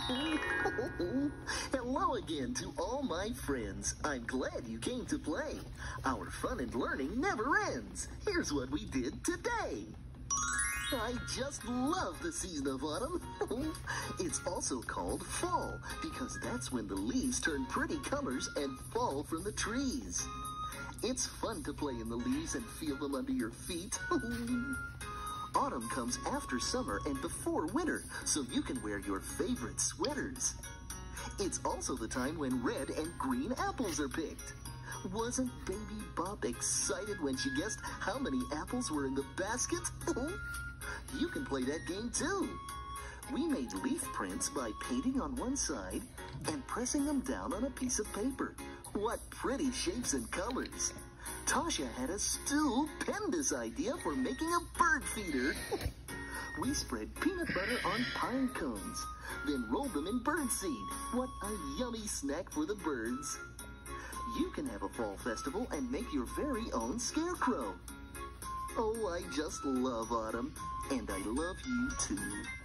Hello again to all my friends. I'm glad you came to play. Our fun and learning never ends. Here's what we did today. I just love the season of autumn. It's also called fall because that's when the leaves turn pretty colors and fall from the trees. It's fun to play in the leaves and feel them under your feet. Autumn comes after summer and before winter, so you can wear your favorite sweaters. It's also the time when red and green apples are picked. Wasn't Baby Bop excited when she guessed how many apples were in the basket? You can play that game too. We made leaf prints by painting on one side and pressing them down on a piece of paper. What pretty shapes and colors. Tasha had a stupendous idea for making a bird feeder. We spread peanut butter on pine cones, then rolled them in birdseed. What a yummy snack for the birds. You can have a fall festival and make your very own scarecrow. Oh, I just love autumn, and I love you too.